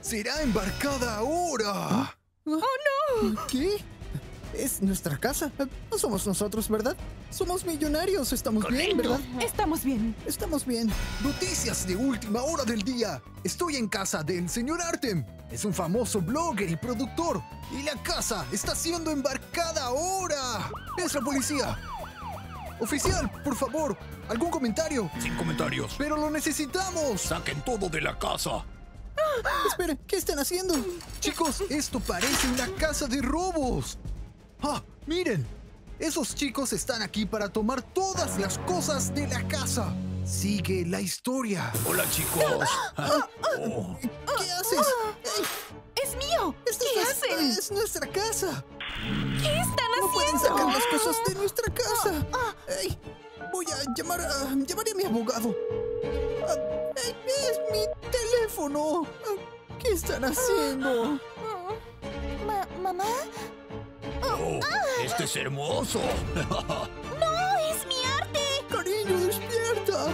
será embarcada ahora. ¡Oh, no! ¿Qué? Es nuestra casa. No somos nosotros, ¿verdad? Somos millonarios. Estamos bien, ¿verdad? Estamos bien. Estamos bien. Noticias de última hora del día. Estoy en casa del señor Artem. Es un famoso blogger y productor. Y la casa está siendo embarcada ahora. Es la policía. Oficial, por favor, ¿algún comentario? Sin comentarios. Pero lo necesitamos. Saquen todo de la casa. Esperen, ¿qué están haciendo? Chicos, esto parece una casa de robos. ¡Ah! ¡Miren! Esos chicos están aquí para tomar todas las cosas de la casa. Sigue la historia. Hola, chicos. Oh. ¿Qué haces? ¡Ey! ¡Es mío! ¡Esto ¿Qué es, hacen? es nuestra casa! ¿Qué están ¡No pueden haciendo? sacar las cosas de nuestra casa! ¡Ey! Voy a llamaré a mi abogado. ¡Ey! ¡Es mi teléfono! ¿Qué están haciendo? ¿Mamá? Oh, este es hermoso. ¡No! ¡Es mi arte! ¡Cariño, despierta!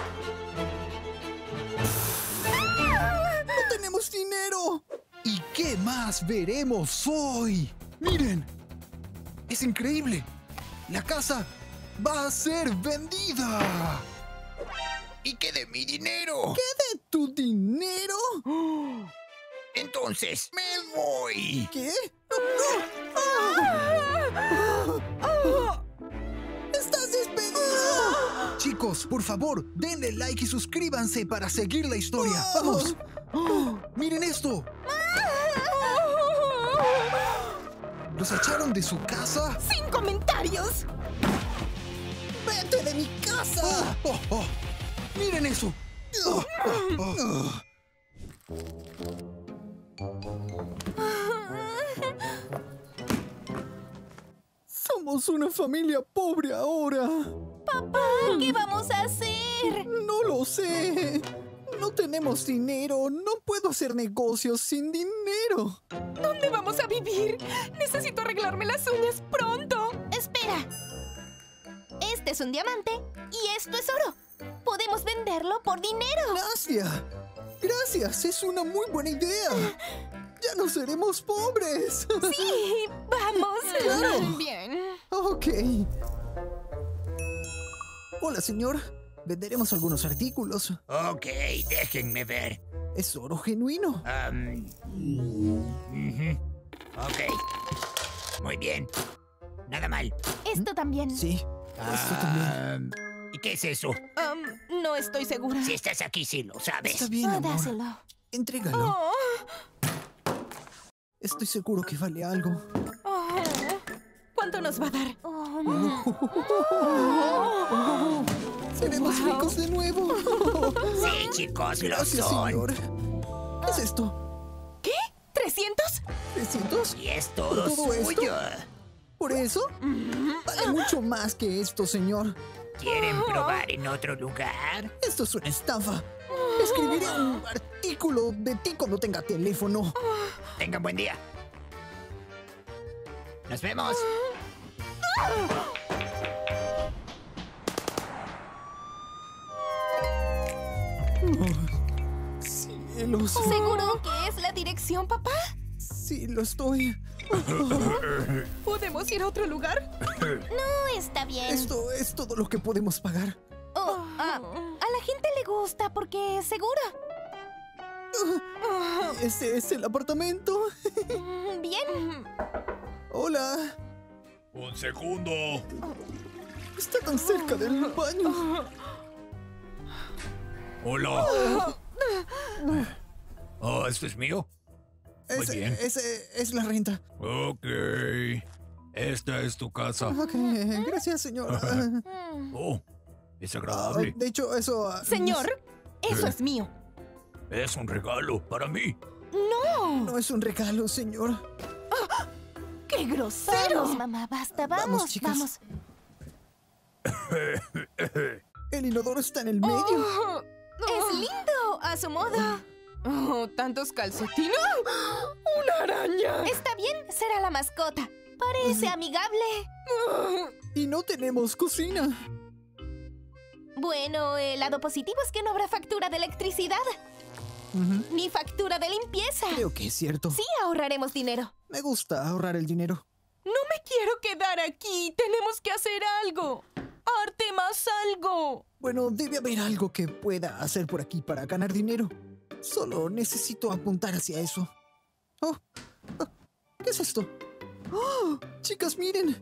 ¡No tenemos dinero! ¿Y qué más veremos hoy? ¡Miren! ¡Es increíble! ¡La casa va a ser vendida! ¿Y qué de mi dinero? ¿Qué de tu dinero? Entonces, me voy. ¿Qué? ¡No! ¡Estás despedido! Chicos, por favor, denle like y suscríbanse para seguir la historia. ¡Vamos! ¡Miren esto! ¿Los echaron de su casa? ¡Sin comentarios! ¡Vete de mi casa! ¡Oh, oh! ¡Miren eso! ¡Oh, oh, oh! Somos una familia pobre ahora. ¡Papá! ¿Qué vamos a hacer? No lo sé. No tenemos dinero. No puedo hacer negocios sin dinero. ¿Dónde vamos a vivir? Necesito arreglarme las uñas pronto. Espera. Este es un diamante y esto es oro. Podemos venderlo por dinero. Gracias. Gracias. Es una muy buena idea. Ya no seremos pobres. Sí, vamos. Claro. Bien. Ok. Hola, señor. Venderemos algunos artículos. Ok, déjenme ver. Es oro genuino. Ok. Muy bien. Nada mal. Esto también. Sí. Esto también. ¿Y qué es eso? No estoy segura. Si estás aquí, sí lo sabes. Está bien, amor. Dáselo. Entrégalo. Oh, Estoy seguro que vale algo. oh. ¿Cuánto nos va a dar? Seremos Wow. ricos de nuevo. Sí, chicos, lo Gracias, son. señor. ¿Qué es esto? ¿Qué? ¿300? ¿300? Y es todo ¿Todo esto? suyo. ¿Por eso? Vale mucho más que esto, señor. ¿Quieren probar en otro lugar? Esto es una estafa. Escribiré un artículo de ti cuando tenga teléfono. Tengan buen día. Nos vemos. Cielos. ¿Seguro que es la dirección, papá? Sí, lo estoy. ¿Podemos ir a otro lugar? No, está bien. Esto es todo lo que podemos pagar. A la gente le gusta porque es seguro. Ese es el apartamento. Bien. Hola. Un segundo. Está tan cerca del baño. Hola. Oh, ¿esto es mío? Muy bien. Es la renta. Ok. Esta es tu casa. Ok, gracias, señor. Oh, es agradable. De hecho, eso... Señor, eso es mío. Es un regalo para mí. No es un regalo, señor. ¡Qué grosero! Vamos, mamá, basta. Vamos, Vamos, chicas. vamos. El inodoro está en el medio. Oh, Es lindo, a su modo. oh, ¿tantos calcetines? ¡Una araña! Está bien, será la mascota. Parece amigable. Y no tenemos cocina. Bueno, el lado positivo es que no habrá factura de electricidad. ni factura de limpieza. Creo que es cierto. Sí, ahorraremos dinero. Me gusta ahorrar el dinero. No me quiero quedar aquí. Tenemos que hacer algo. Artem, haz algo. Bueno, debe haber algo que pueda hacer por aquí para ganar dinero. Solo necesito apuntar hacia eso. Oh, ¿qué es esto? ¡Oh! Chicas, miren.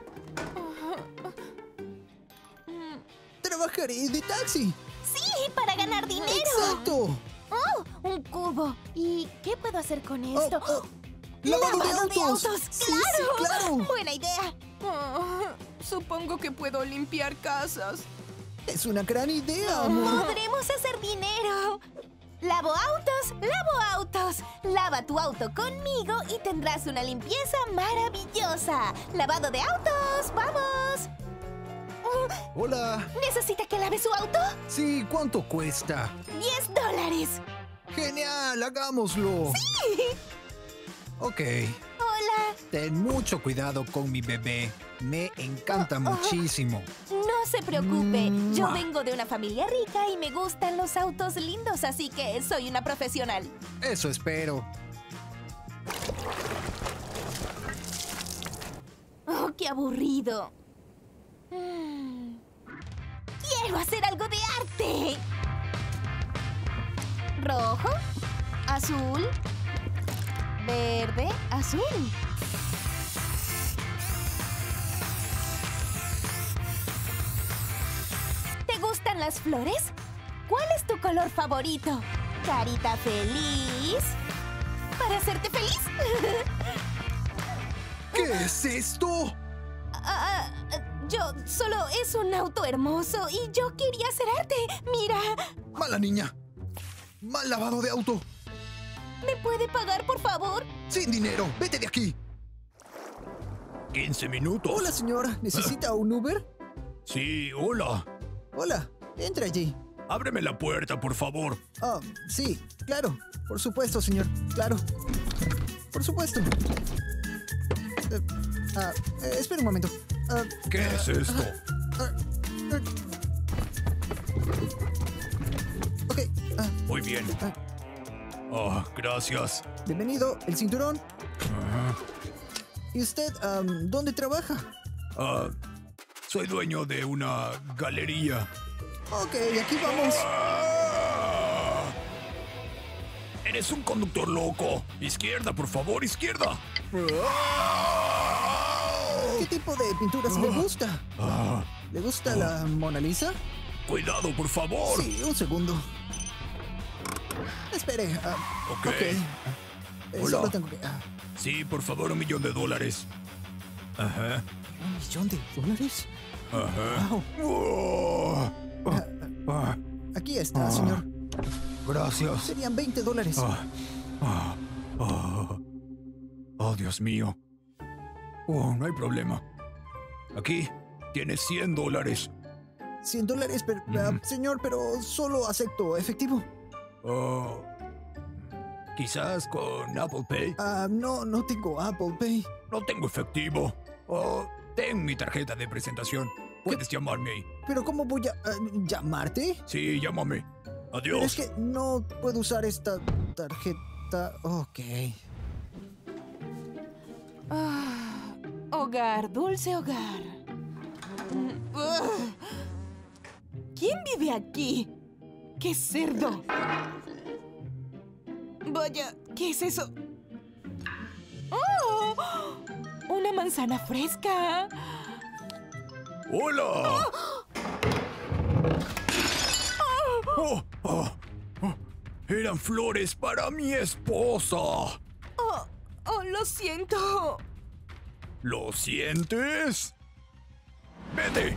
Trabajaré de taxi. Sí, para ganar dinero. ¡Exacto! Oh, un cubo. ¿Y qué puedo hacer con esto? ¡Lavado de autos! ¡Claro! Sí, claro. Buena idea. Supongo que puedo limpiar casas. Es una gran idea, amor. Podremos hacer dinero. Lavo autos. Lava tu auto conmigo y tendrás una limpieza maravillosa. Lavado de autos, vamos. Hola. ¿Necesita que lave su auto? Sí, ¿cuánto cuesta? $10. ¡Genial! ¡Hagámoslo! ¡Sí! Ok. Hola. Ten mucho cuidado con mi bebé. Me encanta muchísimo. No se preocupe. Yo vengo de una familia rica y me gustan los autos lindos, así que soy una profesional. Eso espero. Oh, qué aburrido. Quiero hacer algo de arte. Rojo, azul, verde, azul. ¿Te gustan las flores? ¿Cuál es tu color favorito? Carita feliz. ¿Para hacerte feliz? ¿Qué es esto? Yo solo es un auto hermoso y yo quería hacer arte. Mira. Mala niña. Mal lavado de auto. ¿Me puede pagar, por favor? Sin dinero. Vete de aquí. 15 minutos. Hola, señor. ¿Necesita un Uber? Sí, hola. Hola. Entra allí. Ábreme la puerta, por favor. Ah, sí. Claro. Por supuesto, señor. Claro. Por supuesto. Espera un momento. ¿Qué es esto? Ok. Muy bien. Gracias. Bienvenido. El cinturón. ¿Y usted, dónde trabaja? Soy dueño de una galería. Ok, aquí vamos. Eres un conductor loco. Izquierda, por favor, izquierda. ¿Qué tipo de pinturas le gusta? ¿Le gusta la Mona Lisa? Cuidado, por favor. Sí, un segundo. Espere. Ok. Hola. Solo tengo que... Sí, por favor, $1 millón. Ajá. ¿$1 millón? Ajá. Wow. Aquí está, señor. Gracias. Serían $20. Oh, Dios mío. No hay problema. Aquí tienes $100. $100, pero, señor, pero solo acepto efectivo. Quizás con Apple Pay. No tengo Apple Pay. No tengo efectivo. Ten mi tarjeta de presentación. Puedes llamarme ahí. ¿Pero cómo voy a llamarte? Sí, llámame. Adiós. Pero es que no puedo usar esta tarjeta. Ok. Hogar, dulce hogar. ¿Quién vive aquí? ¡Qué cerdo! Vaya, ¿qué es eso? ¡Oh! ¡Una manzana fresca! ¡Hola! Eran flores para mi esposa. Lo siento. ¿Lo sientes? ¡Vete!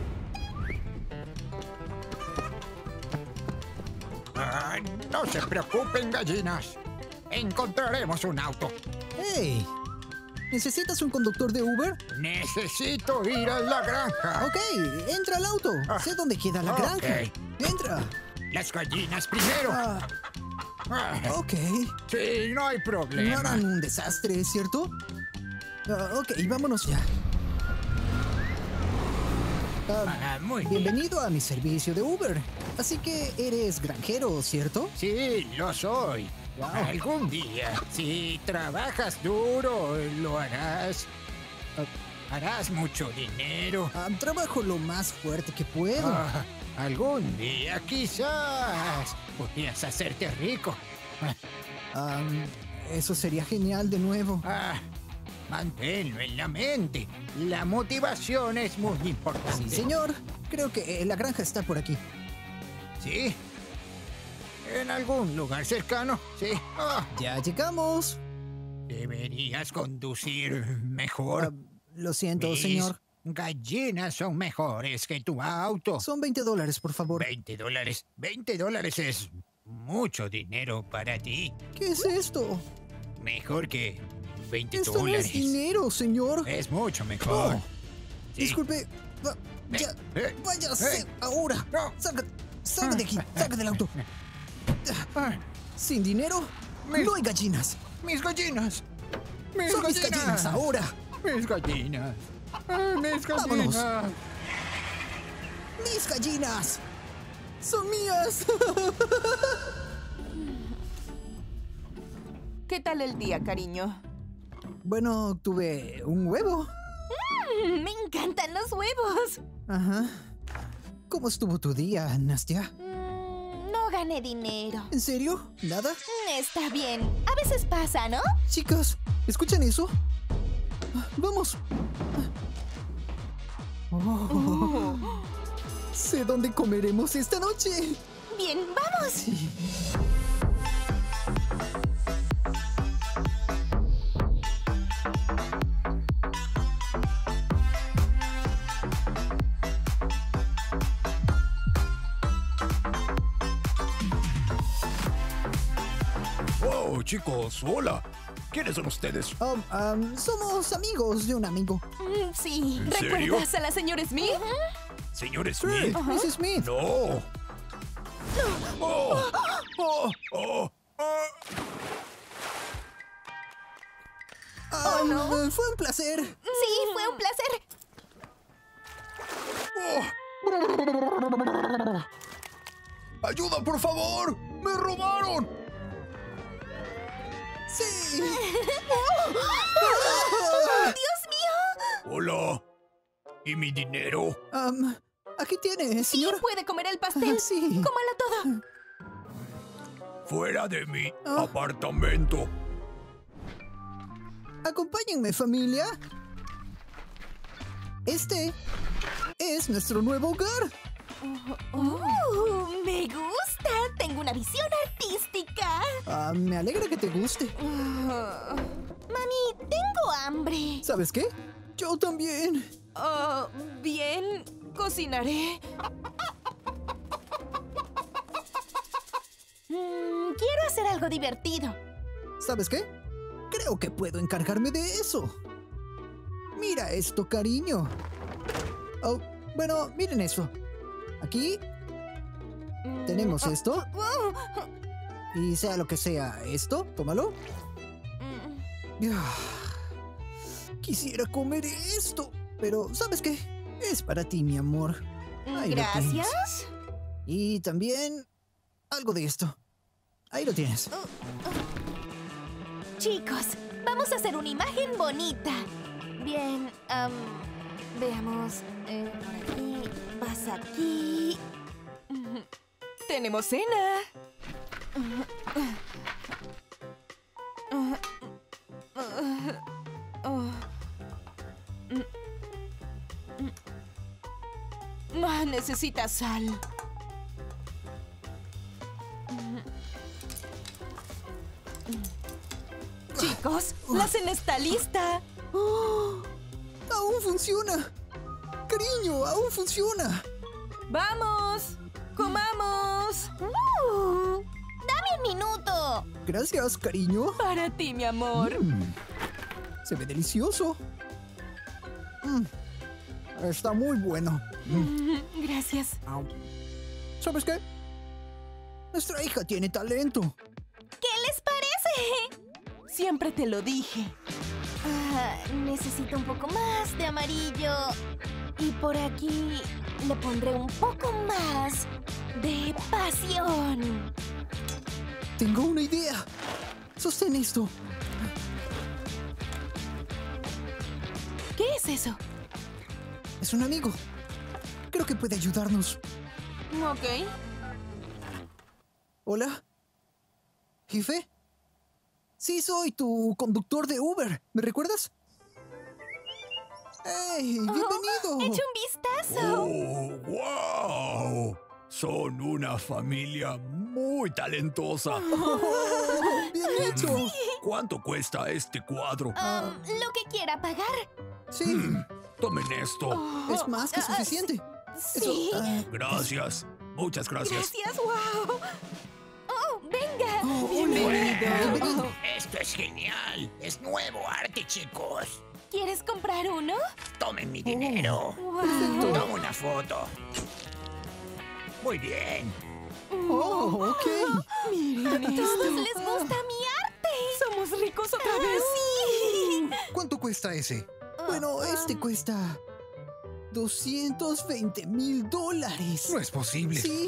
No se preocupen, gallinas. Encontraremos un auto. ¡Hey! ¿Necesitas un conductor de Uber? Necesito ir a la granja. Ok, entra al auto. Sé dónde queda la granja. Entra. Las gallinas primero. Ok. Sí, no hay No problema. harán un desastre, ¿cierto? Ok, vámonos ya. Muy bien. Bienvenido a mi servicio de Uber. Así que eres granjero, ¿cierto? Sí, lo soy. Wow. Algún día, si trabajas duro, lo harás. Harás mucho dinero. Trabajo lo más fuerte que puedo. Algún día, quizás, podrías hacerte rico. Eso sería genial de nuevo. Manténlo en la mente. La motivación es muy importante. Sí, señor. Creo que la granja está por aquí. ¿Sí? ¿En algún lugar cercano? Sí. Ya llegamos. Deberías conducir mejor. Lo siento, Mis señor. gallinas son mejores que tu auto. Son $20, por favor. $20. $20 es mucho dinero para ti. ¿Qué es esto? Mejor que $20. Esto no es dinero, señor. Es mucho mejor. No. Sí. Disculpe. Ya. Váyase ahora. No. Salga de aquí. Salga del auto. Sin dinero, no hay gallinas. ¡Mis gallinas! Son mis gallinas ahora. ¡Mis gallinas! ¡Mis Vámonos. gallinas! Mis gallinas. Son mías. ¿Qué tal el día, cariño? Bueno, tuve un huevo. Me encantan los huevos. Ajá. ¿Cómo estuvo tu día, Nastia? No gané dinero. ¿En serio? ¿Nada? Está bien. A veces pasa, ¿no? Chicas, ¿escuchan eso? Vamos. Sé dónde comeremos esta noche. Bien, vamos. Sí. Oh, chicos, hola. ¿Quiénes son ustedes? Somos amigos de un amigo. Sí. ¿En serio? ¿Recuerdas a la señora Smith? ¿Señor Smith? Mrs. Smith. No. Oh. Oh. Oh. Fue un placer. Sí, fue un placer. ¡Ayuda, por favor! ¡Me robaron! Sí. ¡Dios mío! Hola. ¿Y mi dinero? Aquí tiene, Sí, señor. puede comer el pastel. Sí. Cómalo todo. Fuera de mi apartamento. Acompáñenme, familia. Este es nuestro nuevo hogar. Me gusta. Tengo una visión artística. Me alegra que te guste. Mami, tengo hambre. ¿Sabes qué? Yo también. Bien, cocinaré. Quiero hacer algo divertido. ¿Sabes qué? Creo que puedo encargarme de eso. Mira esto, cariño. Oh, bueno, miren eso. Aquí tenemos esto. Y sea lo que sea esto, tómalo. Quisiera comer esto, pero ¿sabes qué? Es para ti, mi amor. Ahí lo Gracias. tienes. Y también algo de esto. Ahí lo tienes. Chicos, vamos a hacer una imagen bonita. Bien, veamos. Por aquí, vas aquí. Tenemos cena. Necesita sal. Chicos, la cena está lista. ¡Aún funciona! ¡Cariño, aún funciona! ¡Vamos! ¡Comamos! ¡Dame un minuto! Gracias, cariño. Para ti, mi amor. Se ve delicioso. Está muy bueno. Gracias. ¿Sabes qué? Nuestra hija tiene talento. ¿Qué les parece? Siempre te lo dije. Necesito un poco más de amarillo. Y por aquí le pondré un poco más. de pasión. Tengo una idea. Sostén esto. ¿Qué es eso? Es un amigo. Creo que puede ayudarnos. Ok. ¿Hola? ¿Jefe? Sí, soy tu conductor de Uber. ¿Me recuerdas? ¡Hey! ¡Bienvenido! Echa un vistazo. ¡Oh, wow! Son una familia muy talentosa. Oh, ¡bien hecho! ¿Cuánto cuesta este cuadro? Lo que quiera pagar. Sí, Tomen esto. es más que suficiente. Sí. Gracias. Muchas gracias. Gracias, wow. Oh, venga. Bienvenido. Esto es genial. Es nuevo arte, chicos. ¿Quieres comprar uno? Tomen mi dinero. Wow. Toma una foto. Muy bien. Oh, ok. Miren ¿A todos esto. les gusta mi arte? Somos ricos otra vez. Sí. ¿Cuánto cuesta ese? Bueno, este cuesta $220,000. No es posible. Sí.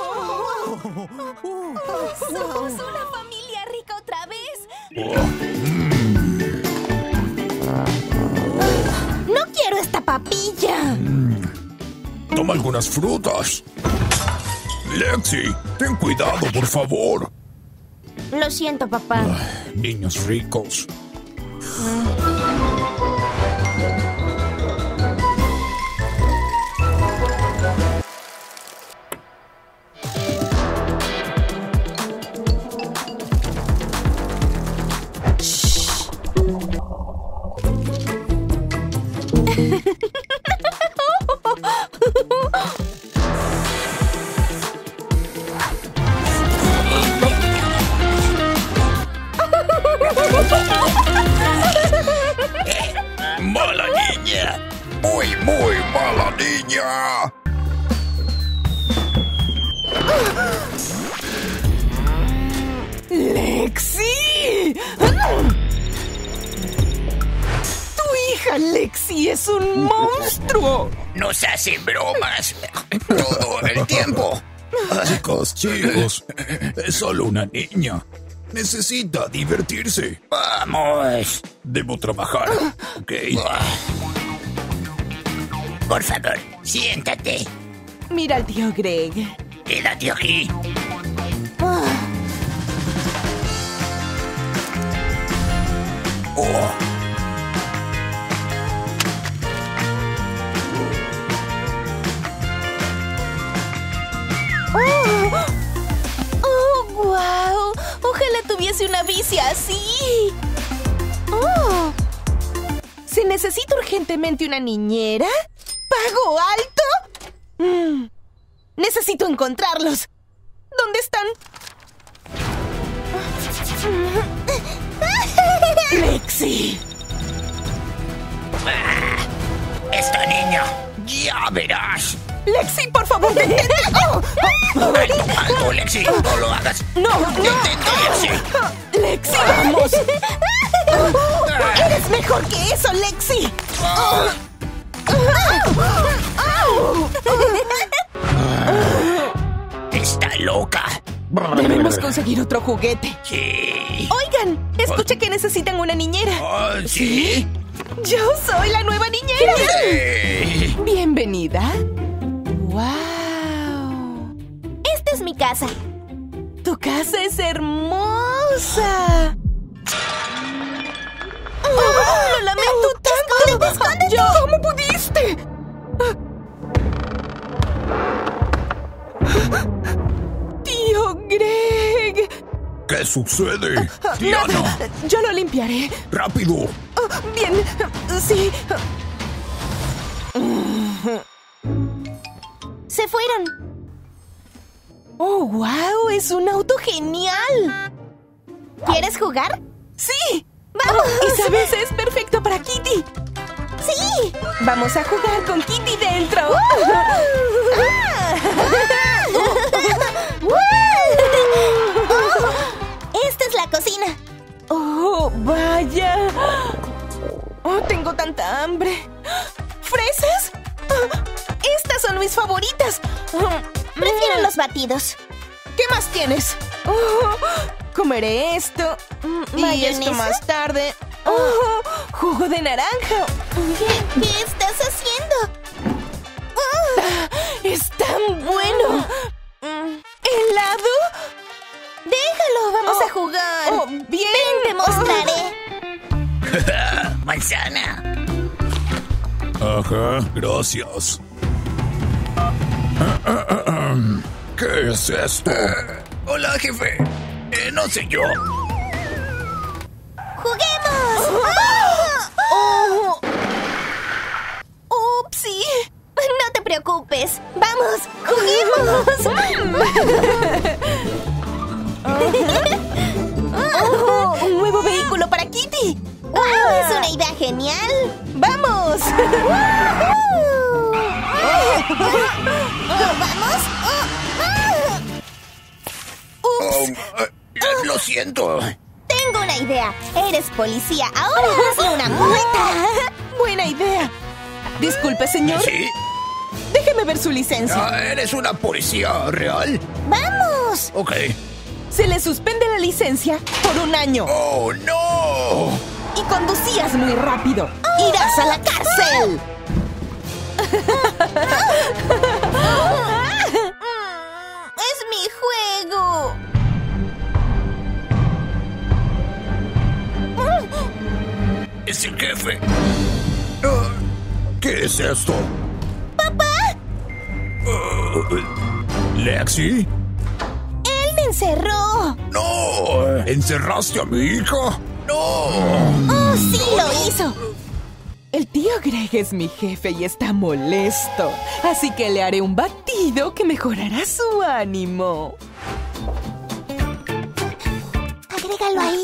Somos una familia rica otra vez. No quiero esta papilla. Toma algunas frutas. Lexi, ten cuidado, por favor. Lo siento, papá. Niños ricos. ¡Mala niña! ¡Muy, muy mala niña! ¡Lexi! ¡Tu hija Lexi es un monstruo! Nos hacen bromas todo el tiempo. Chicos, es solo una niña. Necesita divertirse. Vamos. Debo trabajar, ¿ok? Por favor, siéntate. Mira al tío Greg. Quédate aquí. Oh, ¡Oh, wow! Ojalá tuviese una bici así. ¡Oh! ¿Se necesita urgentemente una niñera? ¿Pago alto? Necesito encontrarlos. ¿Dónde están? ¡Lexi! esta niña. Ya verás. ¡Lexi, por favor, detente! ¡Oh! Alto, alto, Lexi. No lo hagas. ¡No, Detente, Lexi. no! ¡Lexi, vamos! ¡Eres mejor que eso, Lexi! Está loca. Debemos conseguir otro juguete. Sí. Oigan, escuché que necesitan una niñera. Ah, ¿sí? Yo soy la nueva niñera. Sí. Bienvenida. ¡Wow! Esta es mi casa. Tu casa es hermosa. ¡Lo lamento tanto! ¡Escóndete! ¿Cómo pudiste? ¡Tío Greg! ¿Qué sucede? Diana, Nada, yo lo limpiaré. rápido. Bien, sí. Se fueron. ¡Oh, wow! ¡Es un auto genial! ¿Quieres jugar? ¡Sí! ¡Vamos! Y sabes, es perfecto para Kitty. ¡Sí! Vamos a jugar con Kitty dentro. Esta es la cocina. ¡Oh, vaya! ¡Oh, tengo tanta hambre! ¿Fresas? Estas son mis favoritas. Prefiero los batidos. ¿Qué más tienes? Oh, comeré esto. Y ¿Mayonesa? esto más tarde. Oh, jugo de naranja. ¿Qué estás haciendo? Es tan bueno. ¿Helado? Déjalo, vamos a jugar. Oh, bien. Ven, te mostraré. ¡Manzana! Ajá, gracias. ¿Qué es esto? Hola, jefe. No sé yo. ¡Juguemos! Oh. ¡Upsi! No te preocupes. ¡Vamos, juguemos! Oh, un nuevo vehículo para Kitty. Es una idea genial. ¡Vamos! ¿Vamos? Lo siento. Tengo una idea. Eres policía. Ahora hazle una multa. Buena idea. Disculpe, señor. ¿Sí? Déjeme ver su licencia. ¿Eres una policía real? ¡Vamos! Ok. Se le suspende la licencia por 1 año. ¡Oh, no! Y conducías muy rápido. ¡Irás a la cárcel! ¡Es mi juego! ¡Es el jefe! ¿Qué es esto? ¡Papá! ¿Lexi? ¡Él me encerró! ¡No! ¿Encerraste a mi hija? ¡No! ¡Oh, sí lo hizo! El tío Greg es mi jefe y está molesto. Así que le haré un batido que mejorará su ánimo. Agrégalo ahí.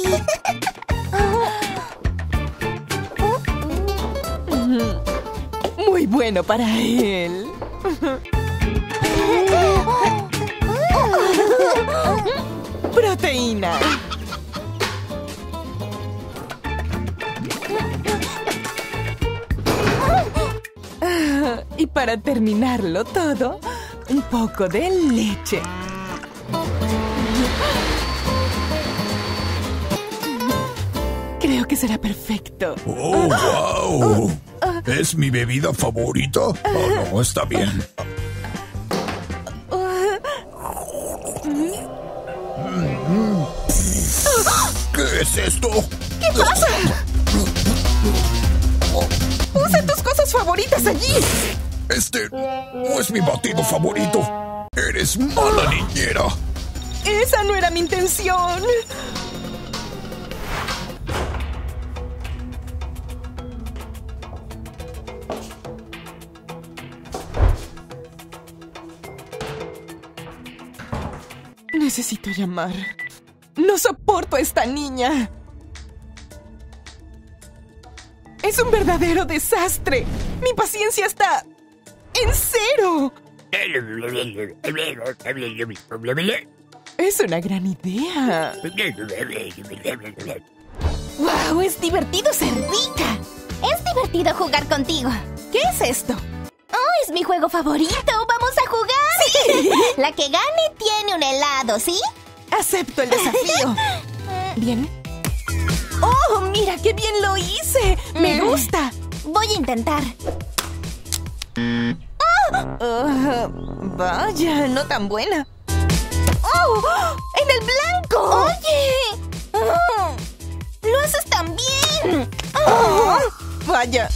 Muy bueno para él. Proteína. Y para terminarlo todo, un poco de leche. Creo que será perfecto. ¡Oh, wow! ¿Es mi bebida favorita? Oh, no, está bien. ¿Qué es esto? ¿Qué pasa? ¡Usa tus cosas favoritas allí! Este no es mi batido favorito. Eres mala niñera. ¡Esa no era mi intención! Necesito llamar. No soporto a esta niña. Es un verdadero desastre. Mi paciencia está en cero. Es una gran idea. ¡Wow! Es divertido ser rica. Es divertido jugar contigo. ¿Qué es esto? ¡Oh, es mi juego favorito! ¡Vamos a jugar! ¡Sí! La que gane tiene un helado, ¿sí? Acepto el desafío. ¿Bien? ¡Oh, mira qué bien lo hice! ¡Me gusta! Voy a intentar. Vaya, no tan buena. ¡Oh! ¡En el blanco! ¡Oye! ¡Lo haces tan bien! Oh, vaya.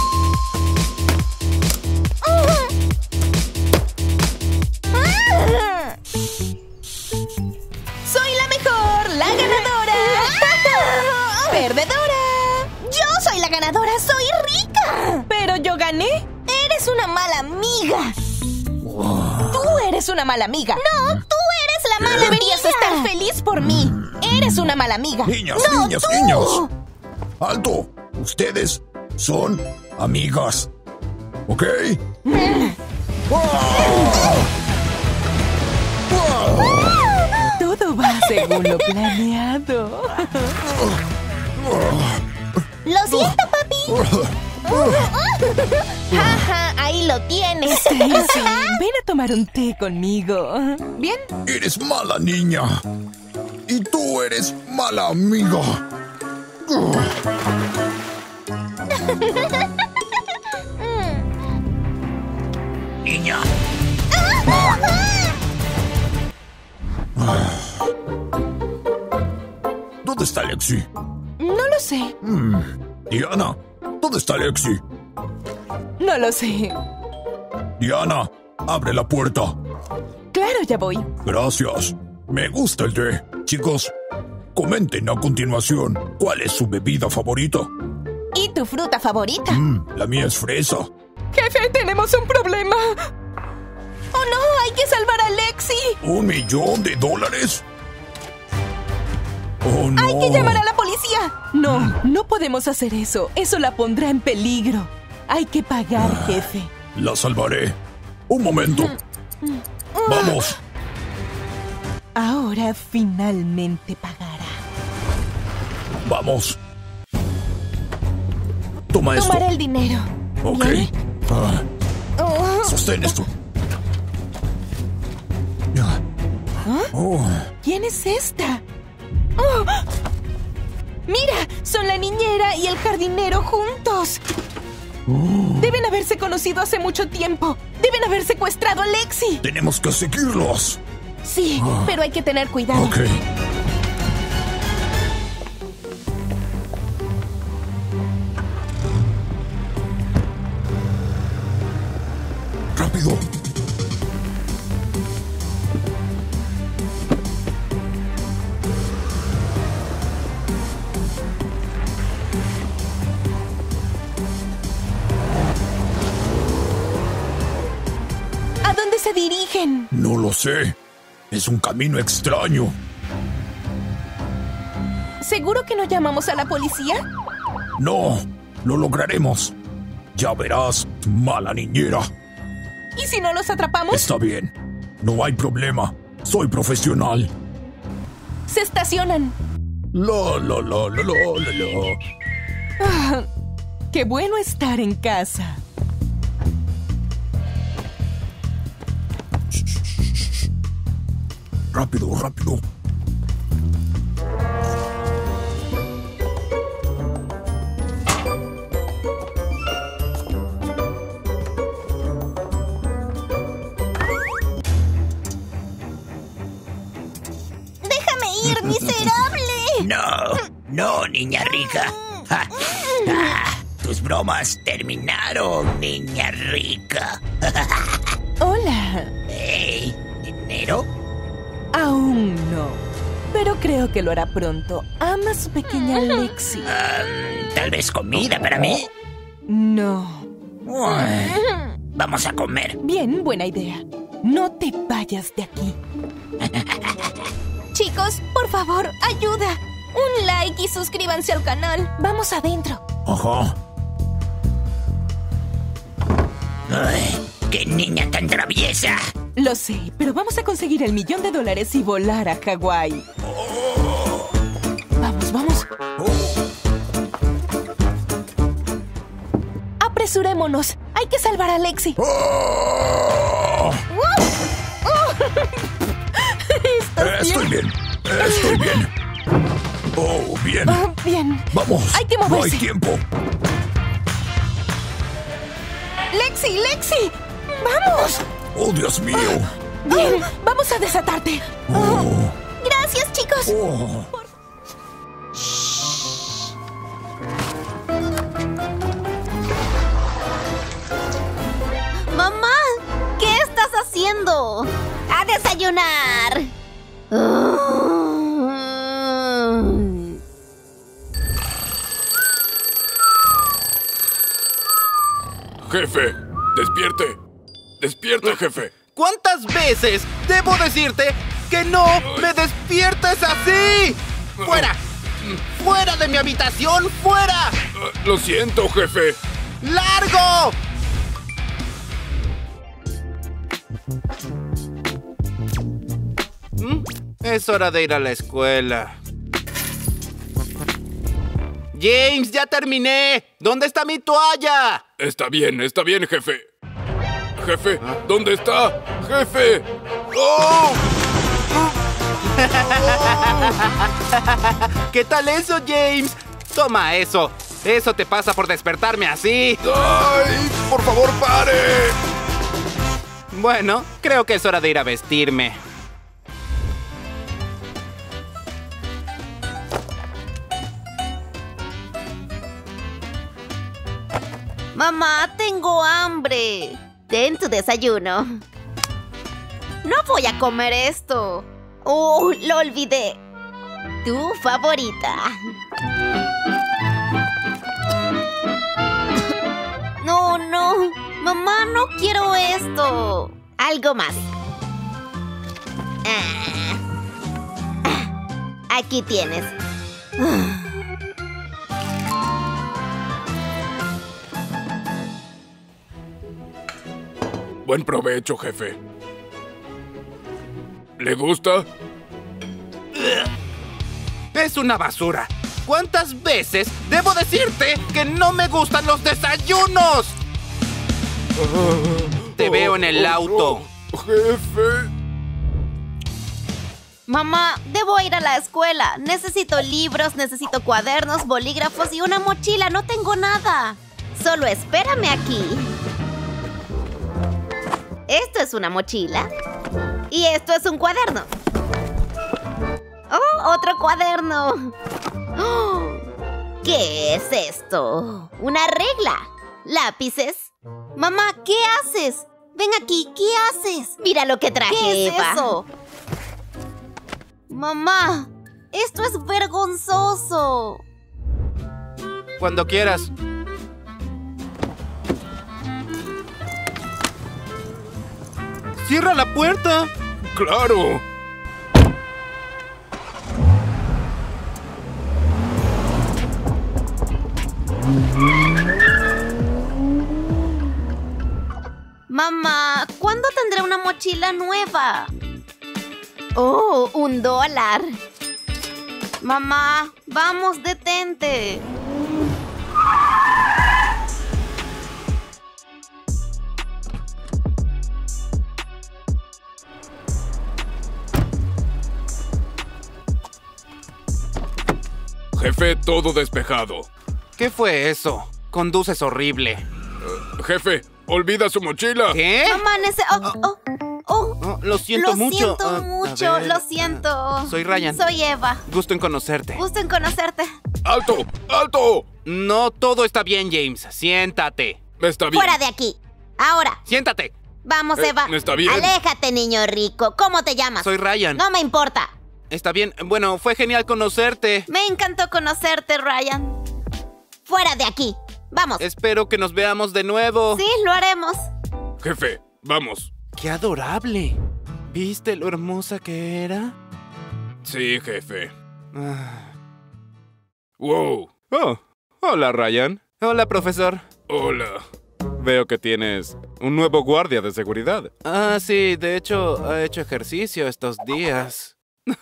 Soy la mejor, la ganadora. Perdedora. ¡Yo soy la ganadora! ¡Soy rica! Pero yo gané. ¡Eres una mala amiga! Tú eres una mala amiga. ¡No, tú eres la mala Deberías amiga! estar feliz por mí. Eres una mala amiga. Niñas, ¡No, niñas, tú! niños. ¡Alto! Ustedes son amigas. ¿Ok? Todo va según lo planeado. ¡Lo siento, papi! ¡Jaja! Ahí lo tienes. Stacy, ven a tomar un té conmigo. ¿Bien? Eres mala niña. Y tú eres mala amiga. Niña. ¿Dónde está Lexi? No lo sé. Diana, ¿dónde está Lexi? No lo sé. Diana, abre la puerta. Claro, ya voy. Gracias. Me gusta el té. Chicos, comenten a continuación cuál es su bebida favorita. ¿Y tu fruta favorita? La mía es fresa. Jefe, tenemos un problema. ¡Oh, no! ¡Hay que salvar a Lexi! ¿$1 millón? ¡Oh, no! ¡Hay que llamar a la policía! No, no podemos hacer eso. Eso la pondrá en peligro. Hay que pagar, jefe. La salvaré. Un momento. Vamos. Ahora finalmente pagará. Vamos. Toma esto. Tomaré el dinero. Ok. ¿Bien? Oh. Sostén esto. Oh. ¿Quién es esta? ¡Oh! ¡Mira! Son la niñera y el jardinero juntos. Deben haberse conocido hace mucho tiempo. Deben haber secuestrado a Lexi. Tenemos que seguirlos. Sí, pero hay que tener cuidado. Ok. Rápido. ¿A dónde se dirigen? No lo sé. Es un camino extraño. ¿Seguro que no llamamos a la policía? No, lo lograremos. Ya verás, mala niñera. ¿Y si no los atrapamos? Está bien. No hay problema. Soy profesional. Se estacionan. La, la, la, la, la, la, la. Ah, qué bueno estar en casa. Rápido, rápido. ¡Déjame ir, miserable! No, niña rica. Tus bromas terminaron, niña rica. Hola. Hey, ¿dinero? Aún no. Pero creo que lo hará pronto. ¿Ama a su pequeña Lexi? Tal vez comida para mí. No. Vamos a comer. Bien, buena idea. No te vayas de aquí. Chicos, por favor, ayuda. Un like y suscríbanse al canal. Vamos adentro. Ajá. Ay, ¡qué niña tan traviesa! Lo sé, pero vamos a conseguir el $1.000.000 y volar a Hawái. Vamos, vamos. Apresurémonos. Hay que salvar a Lexi. Estoy bien. Estoy bien. Oh, bien. Bien. Vamos. Hay que No hay moverse. tiempo. ¡Lexi, Lexi! ¡Vamos! Oh, Dios mío. Bien, vamos a desatarte. Oh. Gracias, chicos. Oh. ¡Mamá! ¿Qué estás haciendo? ¡A desayunar! Jefe, despierte. Despierte, jefe. ¿Cuántas veces debo decirte que no me despiertes así? ¡Fuera! ¡Fuera de mi habitación! ¡Fuera! Lo siento, jefe. ¡Largo! Es hora de ir a la escuela. James, ya terminé. ¿Dónde está mi toalla? Está bien, jefe. jefe. ¿Dónde está? ¡Jefe! ¡Oh! ¿Qué tal eso, James? Toma eso. Eso te pasa por despertarme así. ¡Ay! ¡Por favor, pare! Bueno, creo que es hora de ir a vestirme. Mamá, tengo hambre. Ten tu desayuno. No voy a comer esto. Oh, lo olvidé. Tu favorita. No, no. Mamá, no quiero esto. Algo más. Aquí tienes. Buen provecho, jefe. ¿Le gusta? Es una basura. ¿Cuántas veces debo decirte que no me gustan los desayunos? Te veo en el auto. Jefe. Mamá, debo ir a la escuela. Necesito libros, necesito cuadernos, bolígrafos y una mochila. No tengo nada. Solo espérame aquí. Esto es una mochila. Y esto es un cuaderno. ¡Oh, otro cuaderno! Oh, ¿qué es esto? ¿Una regla? ¿Lápices? Mamá, ¿qué haces? Ven aquí, ¿qué haces? Mira lo que traje, ¿qué es Eva. eso? Mamá, esto es vergonzoso. Cuando quieras. ¡Cierra la puerta! ¡Claro! Mamá, ¿cuándo tendré una mochila nueva? Oh, $1. Mamá, vamos, detente. Jefe, todo despejado. ¿Qué fue eso? Conduces horrible. Jefe, olvida su mochila. ¿Qué? Mamá, Lo siento mucho. mucho, A ver, lo siento. soy Ryan. Soy Eva. Gusto en conocerte. Gusto en conocerte. ¡Alto! ¡Alto! No, todo está bien, James. Siéntate. Está bien. Fuera de aquí. Ahora. Siéntate. Vamos, Eva. está bien. Aléjate, niño rico. ¿Cómo te llamas? Soy Ryan. No me importa. Está bien. Bueno, fue genial conocerte. Me encantó conocerte, Ryan. Fuera de aquí. Vamos. Espero que nos veamos de nuevo. Sí, lo haremos. Jefe, vamos. ¡Qué adorable! ¿Viste lo hermosa que era? Sí, jefe. Ah. Wow. Oh, hola Ryan. Hola, profesor. Hola. Veo que tienes un nuevo guardia de seguridad. Ah, sí, de hecho, ha hecho ejercicio estos días.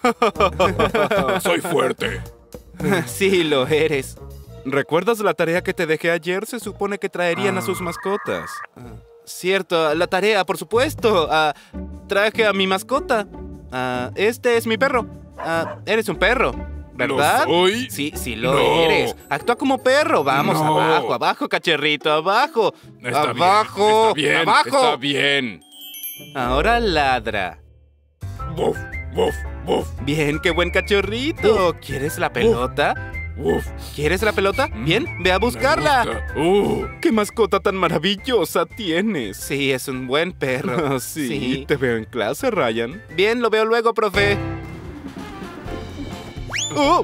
Soy fuerte. Sí, lo eres. ¿Recuerdas la tarea que te dejé ayer? Se supone que traerían a sus mascotas. Cierto, la tarea, por supuesto. Traje a mi mascota. Este es mi perro. Eres un perro, ¿verdad? ¿Lo soy? Sí, sí lo No. eres. Actúa como perro. Vamos, No. abajo, abajo, cachorrito, abajo. Está abajo, bien. Está bien. abajo. Está bien. Ahora ladra. Buf, buf, buf, Bien, qué buen cachorrito. ¿Quieres la pelota? buf. ¿Quieres la pelota? Bien, ve a buscarla. Me gusta. ¡Qué mascota tan maravillosa tienes! Sí, es un buen perro. Ah, sí, te veo en clase, Ryan. Bien, lo veo luego, profe. ¡Oh!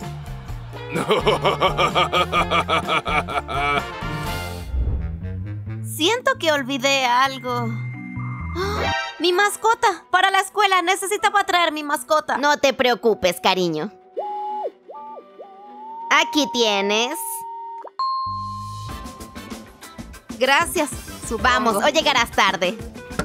Siento que olvidé algo. ¡Ah! ¡Mi mascota! Para la escuela. Necesitaba traer mi mascota. No te preocupes, cariño. Aquí tienes. Gracias. Vamos, o llegarás tarde.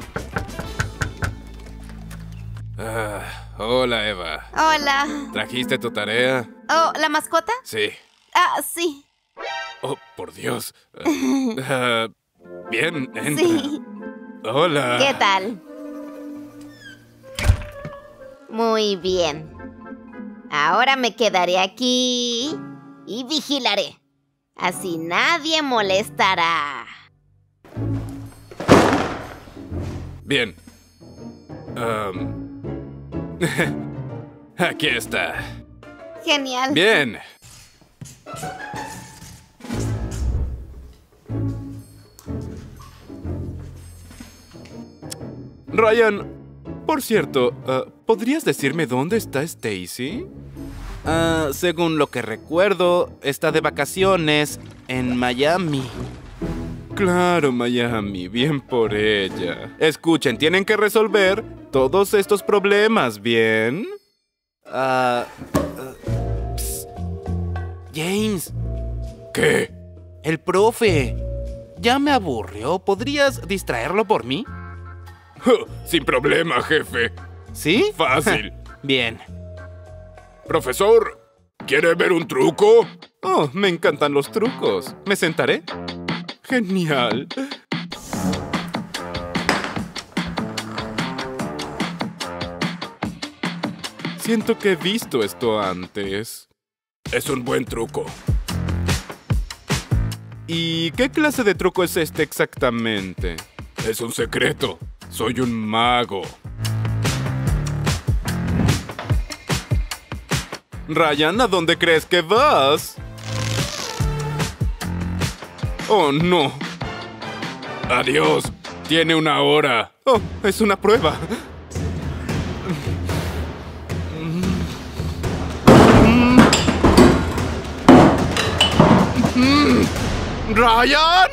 Hola, Eva. Hola. ¿Trajiste tu tarea? Oh, ¿la mascota? Sí. Ah, sí. Oh, por Dios. Bien, entra. Sí. Hola. ¿Qué tal? Muy bien. Ahora me quedaré aquí y vigilaré. Así nadie molestará. Bien. Aquí está. Genial. Bien. Ryan, por cierto, ¿podrías decirme dónde está Stacy? Según lo que recuerdo, está de vacaciones en Miami. Claro, Miami, bien por ella. Escuchen, tienen que resolver todos estos problemas, ¿bien? James. ¿Qué? El profe. Ya me aburrió. ¿Podrías distraerlo por mí? Sin problema, jefe. ¿Sí? Fácil. Bien. Profesor, ¿quiere ver un truco? Oh, me encantan los trucos. ¿Me sentaré? Genial. Siento que he visto esto antes. Es un buen truco. ¿Y qué clase de truco es este exactamente? Es un secreto. Soy un mago. Ryan, ¿a dónde crees que vas? Oh, no. Adiós. Tiene una hora. Oh, es una prueba. ¡Ryan!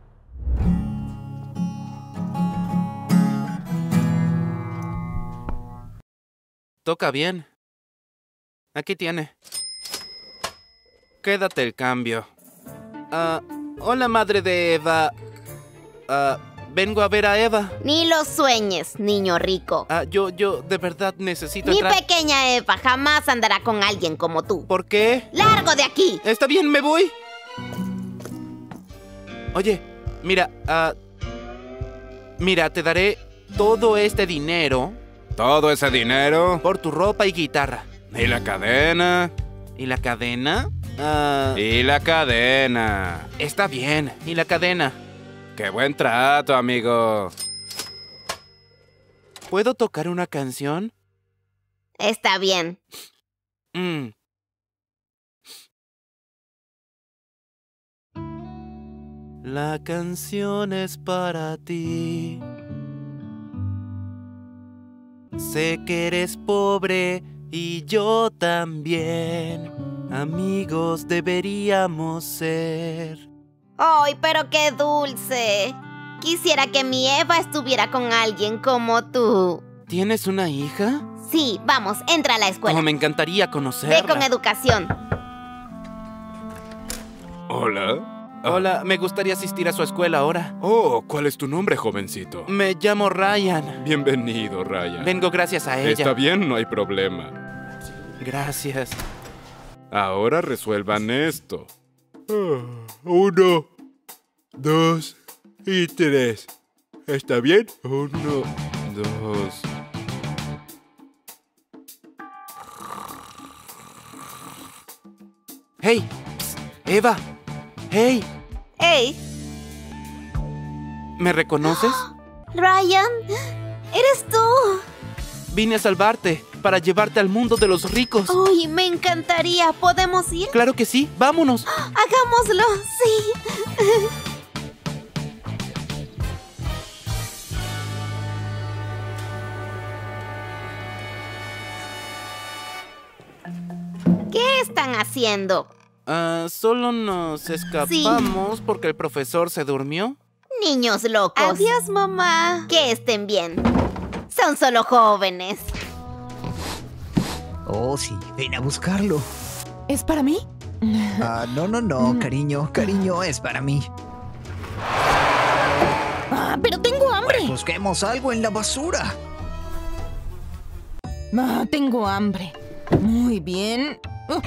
Toca bien. Aquí tiene. Quédate el cambio. Hola, madre de Eva. Vengo a ver a Eva. Ni lo sueñes, niño rico. Yo de verdad necesito Mi entrar. pequeña Eva jamás andará con alguien como tú. ¿Por qué? ¡Largo de aquí! Está bien, me voy. Oye, mira, mira, te daré todo este dinero. ¿Todo ese dinero? Por tu ropa y guitarra. ¿Y la cadena? ¿Y la cadena? Y la cadena. Está bien, ¿y la cadena? ¡Qué buen trato, amigo! ¿Puedo tocar una canción? Está bien. La canción es para ti. Sé que eres pobre y yo también. Amigos deberíamos ser. ¡Ay, pero qué dulce! Quisiera que mi Eva estuviera con alguien como tú. ¿Tienes una hija? Sí, vamos, entra a la escuela. Oh, me encantaría conocerla. Ve con educación. Hola. Hola, me gustaría asistir a su escuela ahora. Oh, ¿cuál es tu nombre, jovencito? Me llamo Ryan. Bienvenido, Ryan. Vengo gracias a ella. Está bien, no hay problema. Gracias. Ahora resuelvan esto. 1, 2 y 3. ¿Está bien? 1, 2. ¡Hey! Psst, ¡Eva! ¡Hey! ¡Ey! ¿Me reconoces? Ryan, eres tú. Vine a salvarte, para llevarte al mundo de los ricos. ¡Ay, me encantaría! ¿Podemos ir? Claro que sí, vámonos. ¡Hagámoslo! ¡Sí! ¿Qué están haciendo? Solo nos escapamos porque el profesor se durmió. Niños locos. Adiós, mamá. Que estén bien. Son solo jóvenes. Oh, sí, ven a buscarlo. ¿Es para mí? No, cariño, es para mí. Pero tengo hambre. Busquemos algo en la basura. Tengo hambre. Muy bien.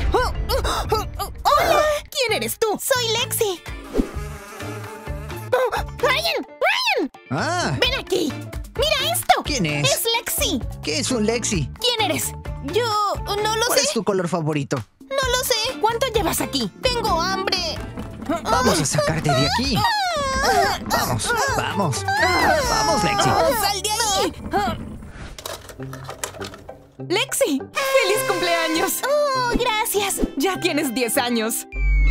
¡Hola! ¿Quién eres tú? Soy Lexi. ¡Ryan! Ah, ¡Ven aquí! ¡Mira esto! ¿quién es? ¡Es Lexi! ¿Qué es un Lexi? ¿Quién eres? Yo no lo ¿Cuál sé. es tu color favorito? No lo sé. ¿Cuánto llevas aquí? Tengo hambre. Vamos a sacarte de aquí. Vamos, vamos. Vamos, Lexi. ¡Sal de ahí! Lexi, ¡feliz cumpleaños! ¡Oh, gracias! Ya tienes 10 años.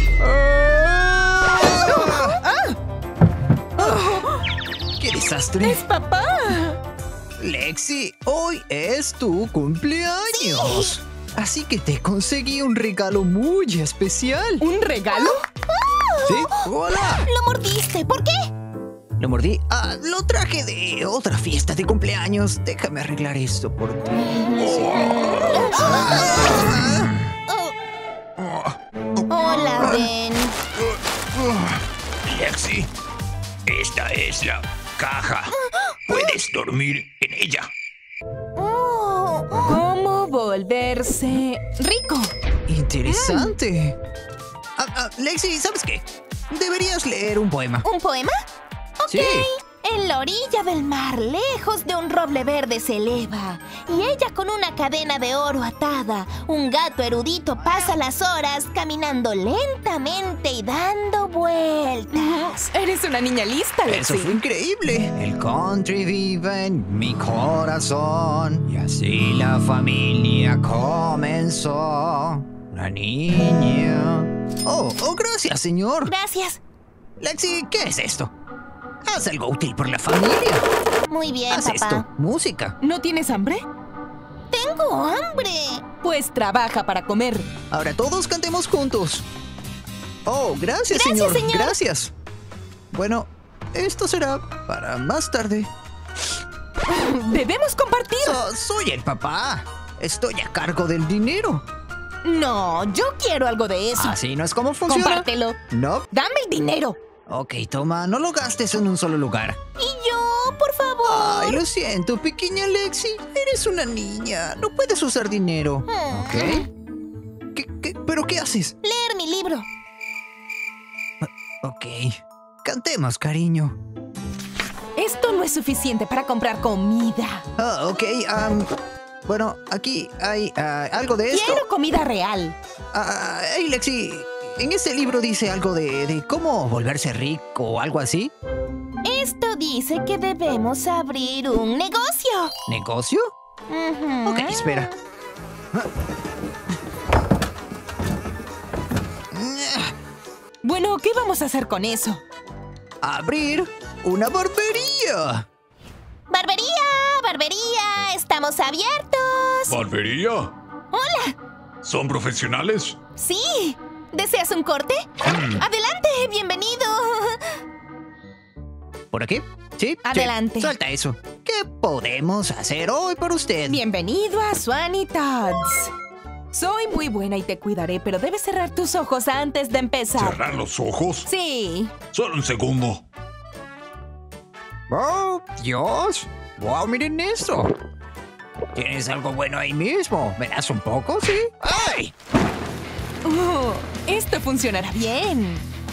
¡Qué desastre! ¡Es papá! Lexi, hoy es tu cumpleaños. Así que te conseguí un regalo muy especial. ¿Un regalo? ¿Sí? ¡Hola! Lo mordiste. ¿Por qué? Lo mordí. Ah, lo traje de otra fiesta de cumpleaños. Déjame arreglar esto por ti. Hola, Ben. Lexi, esta es la caja. Puedes dormir en ella. Oh, ¿Cómo volverse rico? Interesante. Lexi, ¿sabes qué? Deberías leer un poema. ¿Un poema? Ok. Sí. En la orilla del mar, lejos de un roble verde se eleva, y ella con una cadena de oro atada, un gato erudito pasa las horas caminando lentamente y dando vueltas. Eres una niña lista, Eso Lexi. fue increíble. El country vive en mi corazón. Y así la familia comenzó. Una niña. Oh, gracias, señor. Gracias. Lexi, ¿qué es esto? Haz algo útil por la familia. Muy bien, Haz papá. esto. Música. ¿No tienes hambre? Tengo hambre. Pues trabaja para comer. Ahora todos cantemos juntos. Oh, gracias, Gracias, señor. señor. Gracias. Bueno, esto será para más tarde. ¡Debemos compartir! Soy el papá. Estoy a cargo del dinero. No, yo quiero algo de eso. Así no es como funciona. Compártelo. No. Dame el dinero. Ok, toma, no lo gastes en un solo lugar. Y yo, por favor. Ay, lo siento, pequeña Lexi. Eres una niña. No puedes usar dinero. ¿Ok? ¿Pero qué haces? Leer mi libro. Ok. Cantemos, cariño. Esto no es suficiente para comprar comida. Ok, bueno, aquí hay algo de esto. Quiero comida real. Hey, Lexi, en este libro dice algo de cómo volverse rico o algo así. Esto dice que debemos abrir un negocio. ¿Negocio? Ujú. Ok, espera. Bueno, ¿qué vamos a hacer con eso? Abrir una barbería. ¡Barbería! ¡Barbería! ¡Estamos abiertos! ¿Barbería? ¡Hola! ¿Son profesionales? ¡Sí! ¿Deseas un corte? ¡Adelante! ¡Bienvenido! ¿Por aquí? Sí. Adelante. Sí. Suelta eso. ¿Qué podemos hacer hoy por usted? Bienvenido a Swanny Todd's. Soy muy buena y te cuidaré, pero debes cerrar tus ojos antes de empezar. ¿Cerrar los ojos? Sí. Solo un segundo. ¡Oh, Dios! ¡Wow, miren esto! ¿Tienes algo bueno ahí mismo? ¿Me das un poco, sí? ¡Ay! Esto funcionará bien.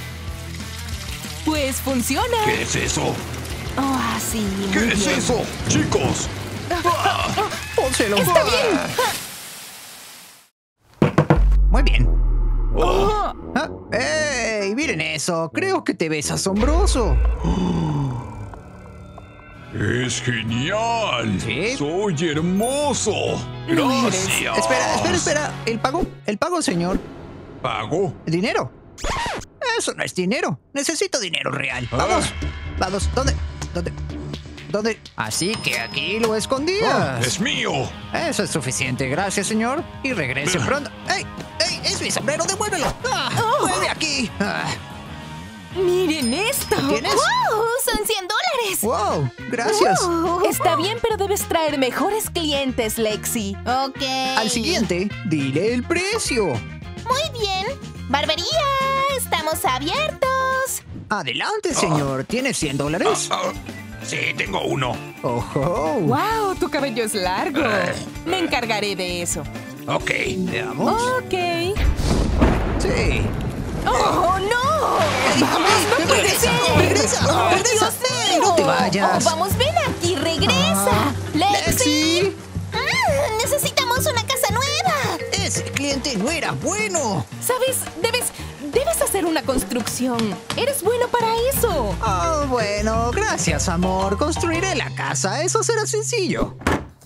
Pues funciona. ¿Qué es eso? Oh, así. muy ¿Qué es bien. eso? ¡Chicos! ¡Pónselo! Está bien. Muy bien. Oh, ¡Ey! Miren eso. Creo que te ves asombroso. ¡Es genial! ¿Sí? ¡Soy hermoso! ¡Gracias! Espera. ¿El pago, señor? ¿Pago? ¿El dinero? Eso no es dinero. Necesito dinero real. Vamos. ¿Dónde? Así que aquí lo escondías. ¡Es mío! Eso es suficiente. Gracias, señor. Y regrese pronto. ¡Ey! ¡Es mi sombrero! ¡Devuélvelo! ¡Vuelve aquí! miren esto. ¿Tienes? ¡Wow! ¡Son $100! ¡Wow! Gracias. Está bien, pero debes traer mejores clientes, Lexi. Ok. Al siguiente, dile el precio. Muy bien. ¡Barbería! ¡Estamos abiertos! Adelante, señor. ¿Tienes $100? Sí, tengo uno. ¡Ojo! ¡Wow! Tu cabello es largo. Me encargaré de eso. Ok. Veamos. Ok. Sí. ¡Oh, no! ¡Vamos, no puede ser! ¡Regresa! ¡Regresa! ¡Dios mío! ¡No te vayas! ¡Vamos, ven aquí! ¡Regresa! ¡Lexi! Necesitamos una casa nueva. Ese cliente no era bueno. ¿Sabes? Debes hacer una construcción. Eres bueno para eso. Oh, bueno, gracias, amor. Construiré la casa. Eso será sencillo.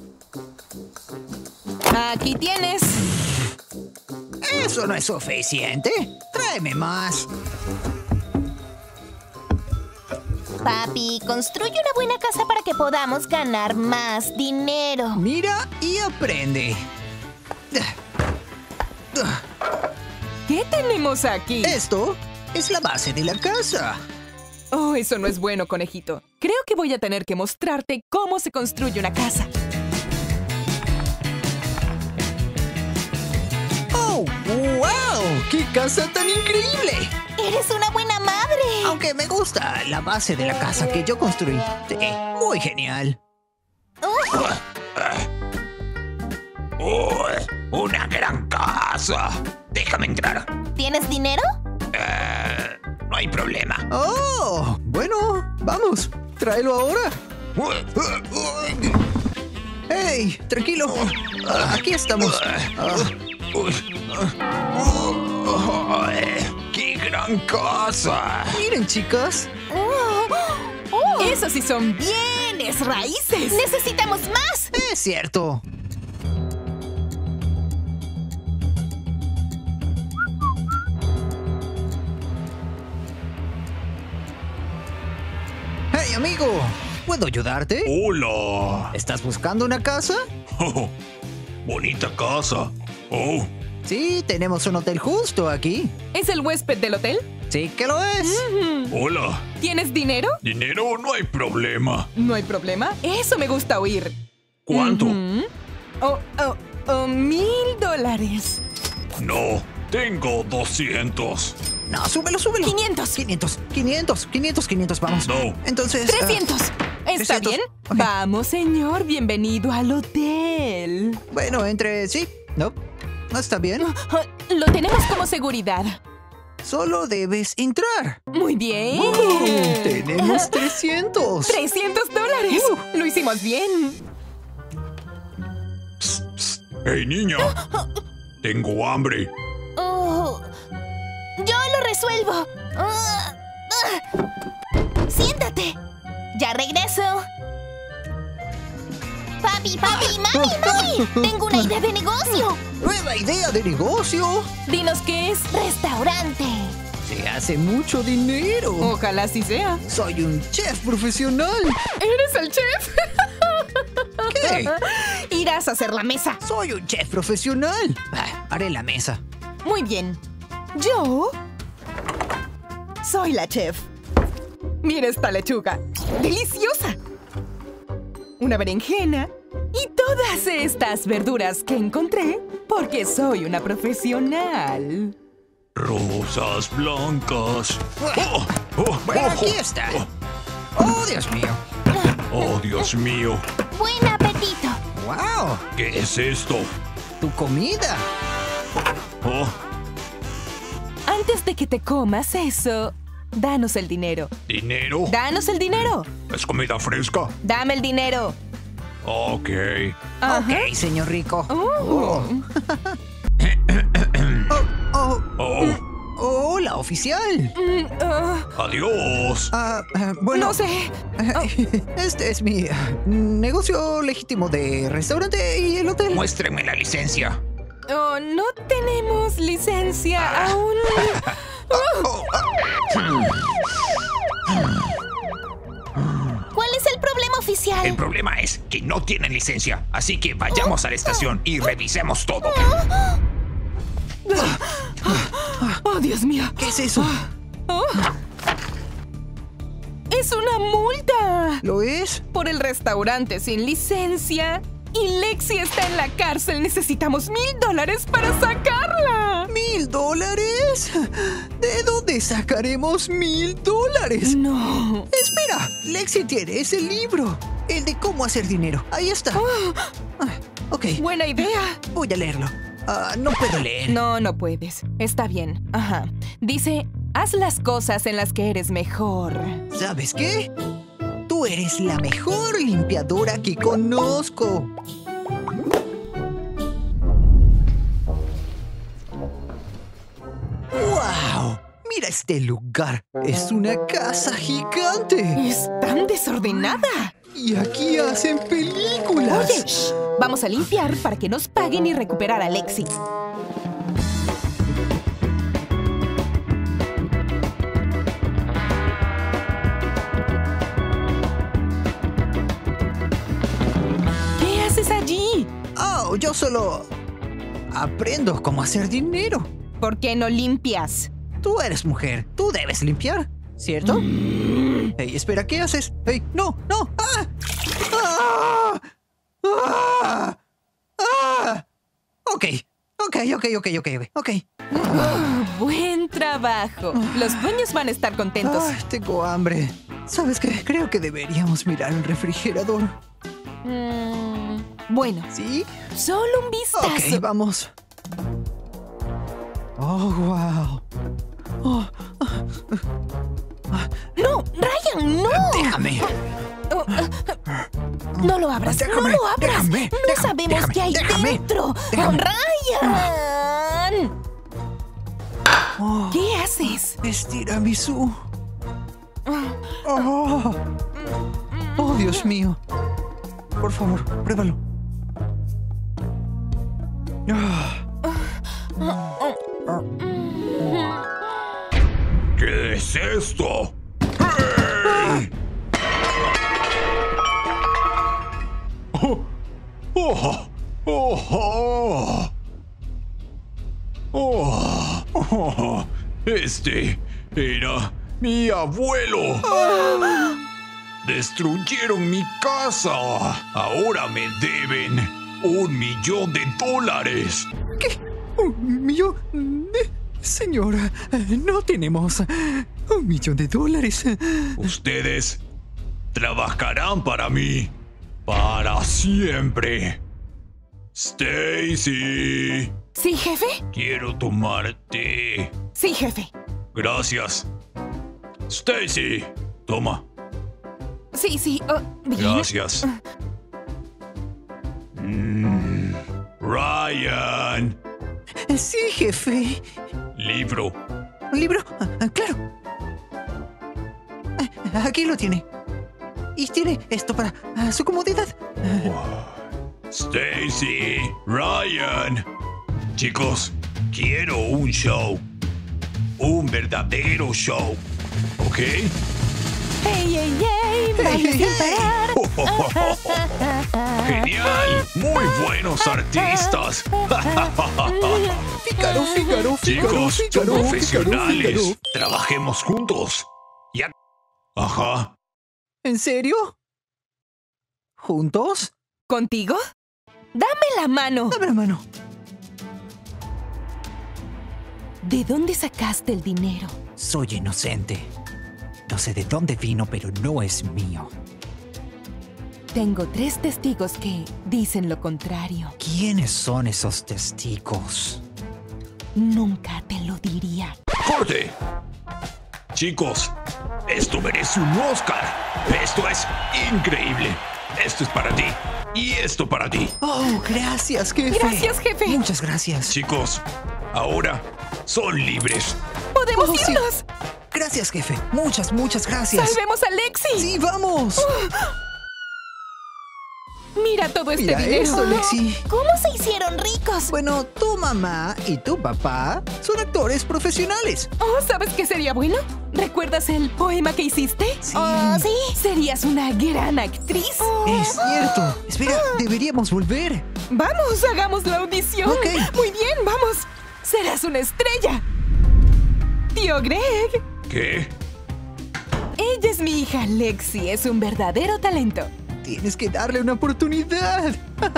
Aquí tienes. Eso no es suficiente. Tráeme más. Papi, construye una buena casa para que podamos ganar más dinero. Mira y aprende. ¿Qué tenemos aquí? Esto es la base de la casa. Oh, eso no es bueno, conejito. Creo que voy a tener que mostrarte cómo se construye una casa. ¡Oh, wow! ¡Qué casa tan increíble! Eres una buena madre. Aunque me gusta la base de la casa que yo construí. Sí, muy genial. Una gran casa. Déjame entrar. ¿Tienes dinero? No hay problema. ¡Oh! Bueno, vamos. Tráelo ahora. ¡Hey! Tranquilo. Aquí estamos. ¡Qué gran casa! Miren, chicas. Esas sí son bienes raíces. ¡Necesitamos más! Es cierto. ¡Hey, amigo! ¿Puedo ayudarte? ¡Hola! ¿Estás buscando una casa? Oh, bonita casa. Oh, Sí, tenemos un hotel justo aquí. ¿Es el huésped del hotel? Sí que lo es. hola. ¿Tienes dinero? Dinero, no hay problema. No hay problema. Eso me gusta oír. ¿Cuánto? Oh, $1,000. No, tengo 200. No, súbelo. 500. 500, vamos. No. Entonces... 300. ¿Está 300. bien? Ok. Vamos, señor. Bienvenido al hotel. Bueno, entre... Sí, no está bien. Lo tenemos como seguridad. Solo debes entrar. Muy bien. Tenemos 300. $300. Lo hicimos bien. ¡Hey, niña! Tengo hambre. Oh, yo lo resuelvo. Siéntate. Ya regreso. Papi, mami. Tengo una idea de negocio. ¡Nueva idea de negocio! Dinos qué es. Restaurante. Se hace mucho dinero. Ojalá así sea. Soy un chef profesional. ¿Eres el chef? ¿Qué? Irás a hacer la mesa. Soy un chef profesional. Haré la mesa. Muy bien. Yo soy la chef. Mira esta lechuga. ¡Deliciosa! Una berenjena y todas estas verduras que encontré porque soy una profesional. Rosas blancas. Bueno, aquí está. ¡Oh, Dios mío! Oh, Dios mío. Buen apetito. ¡Wow! ¿Qué es esto? ¡Tu comida! Oh, Antes de que te comas eso, danos el dinero. ¿dinero? ¡Danos el dinero! ¿Es comida fresca? ¡Dame el dinero! Ok. Ajá. Ok, señor rico. Oh. Oh, Hola, oficial. adiós. Bueno, No sé. Este es mi negocio legítimo de restaurante y el hotel. Muéstreme la licencia. Oh, no tenemos licencia aún. ¿Cuál es el problema oficial? El problema es que no tienen licencia, así que vayamos a la estación y revisemos todo. Oh, Dios mío. ¿Qué es eso? Oh. ¡Es una multa! ¿Lo es? Por el restaurante sin licencia. Y Lexi está en la cárcel. Necesitamos $1,000 para sacarla. ¿$1,000? ¿De dónde sacaremos $1,000? No. Espera, Lexi tiene ese libro. El de cómo hacer dinero. Ahí está. Ok, Buena idea. voy a leerlo. No puedo leer. No puedes. Está bien. Ajá. Dice, haz las cosas en las que eres mejor. ¿Sabes qué? Tú eres la mejor limpiadora que conozco. ¡Wow! Mira este lugar. Es una casa gigante. Es tan desordenada. Y aquí hacen películas. Oye, shh, vamos a limpiar para que nos paguen y recuperar a Lexi. ¿Qué haces allí? Oh, yo solo aprendo cómo hacer dinero. ¿Por qué no limpias? Tú eres mujer. Tú debes limpiar, ¿cierto? Hey, espera, ¿qué haces? Hey, no. ¡Ah! ¡Ah! ¡Ah! ¡Ah! Ok. Buen trabajo. Los dueños van a estar contentos. Ay, tengo hambre. ¿Sabes qué? Creo que deberíamos mirar el refrigerador. Bueno, ¿Sí? solo un vistazo. Ok, vamos. Oh, wow. Oh. ¡No! ¡Ryan, no! Déjame. No lo abras. Déjame, no lo abras. déjame, no sabemos qué hay dentro. déjame. ¡Ryan! Oh, ¿Qué haces? es tiramisú. Oh. Oh, Dios mío. Por favor, pruébalo. ¿Qué es esto? ¡Hey! Oh, oh, oh, oh, oh, este era mi abuelo. Destruyeron mi casa. Ahora me deben $1.000.000. ¿Qué? ¿1 millón? Señora, no tenemos $1.000.000. Ustedes trabajarán para mí para siempre. Stacy, ¿Sí, jefe? quiero tomar té. Sí, jefe. Gracias. Stacy, toma. Sí. Bien. Gracias. Ryan, Sí, jefe. libro. ¿Un libro? Claro. Aquí lo tiene. Y tiene esto para su comodidad. Stacy, Ryan. Chicos, quiero un show. Un verdadero show. ¿Ok? ¡Ey! ¡Baila sin parar! ¡Genial! ¡Muy buenos artistas! Fígaro. Chicos, son profesionales. Trabajemos juntos. Ya. Ajá. ¿En serio? ¿Juntos? ¿Contigo? ¡Dame la mano! Dame la mano. ¿De dónde sacaste el dinero? Soy inocente. No sé de dónde vino, pero no es mío. Tengo 3 testigos que dicen lo contrario. ¿Quiénes son esos testigos? Nunca te lo diría. ¡Corte! Chicos, esto merece un Oscar. Esto es increíble. Esto es para ti. Y esto para ti. Oh, gracias, jefe. Gracias, jefe. Muchas gracias. Chicos, ahora son libres. ¡Podemos Oh, sí. irnos! Gracias, jefe. Muchas gracias. ¡Salvemos a Lexi! ¡Sí, vamos! Mira todo este Mira dinero. eso, Lexi. ¿Cómo se hicieron ricos? Bueno, tu mamá y tu papá son actores profesionales. Oh, ¿sabes qué sería bueno? ¿Recuerdas el poema que hiciste? Sí. Oh, ¿sí? Serías una gran actriz. Es cierto. Espera, deberíamos volver. Vamos, hagamos la audición. Ok. Muy bien, vamos. Serás una estrella. Tío Greg. ¿Qué? Ella es mi hija Lexi. Es un verdadero talento. Tienes que darle una oportunidad.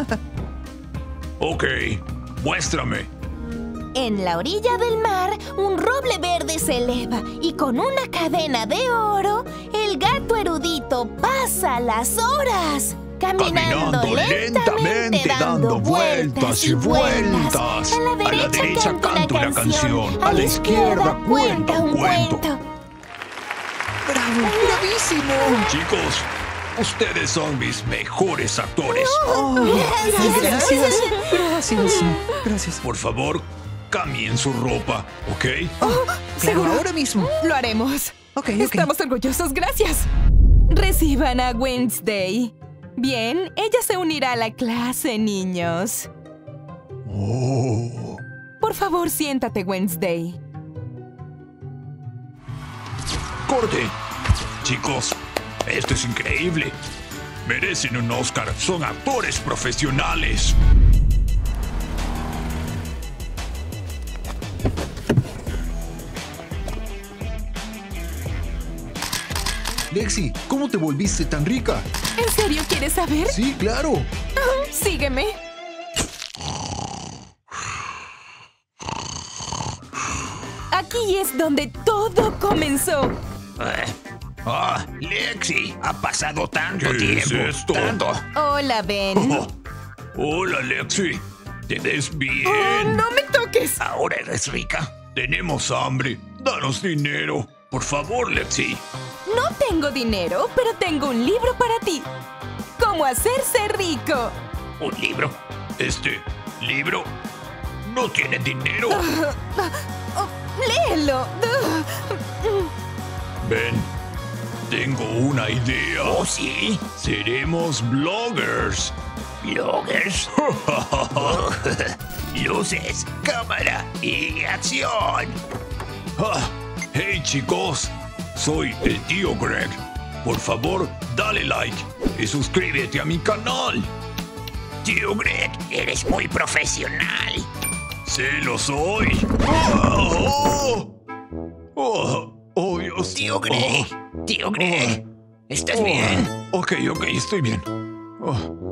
Ok, muéstrame. En la orilla del mar, un roble verde se eleva y con una cadena de oro, el gato erudito pasa las horas. Caminando lentamente, dando vueltas y vueltas. A la derecha canto una canción. A la izquierda cuenta un cuento. ¡Bravo! ¡Bravísimo! Chicos, ustedes son mis mejores actores. Gracias. Gracias. Por favor, cambien su ropa, ¿ok? Claro, ahora mismo. Lo haremos. Ok. Estamos orgullosos, gracias. Reciban a Wednesday. Bien, ella se unirá a la clase, niños. Oh. Por favor, siéntate, Wednesday. ¡Corte! Chicos, esto es increíble. Merecen un Oscar. Son actores profesionales. Lexi, ¿cómo te volviste tan rica? ¿En serio quieres saber? Sí, claro. Sígueme. Aquí es donde todo comenzó. Lexi, ha pasado tanto ¿Qué tiempo. es esto? Tanto. Hola, Ben. Oh. Hola, Lexi. ¿Te ves bien? Oh, no me toques. Ahora eres rica. Tenemos hambre. Danos dinero. Por favor, Lexi. No tengo dinero, pero tengo un libro para ti. ¿Cómo hacerse rico? Un libro. Este libro no tiene dinero. Oh, léelo. Ven, tengo una idea. ¿Oh, sí? Seremos bloggers. ¿Bloggers? Luces, cámara y acción. Hey, chicos. Soy el tío Greg. Por favor, dale like y suscríbete a mi canal. Tío Greg, eres muy profesional. Sí, lo soy. Oh, Dios. Tío Greg, ¿estás bien? Ok, estoy bien.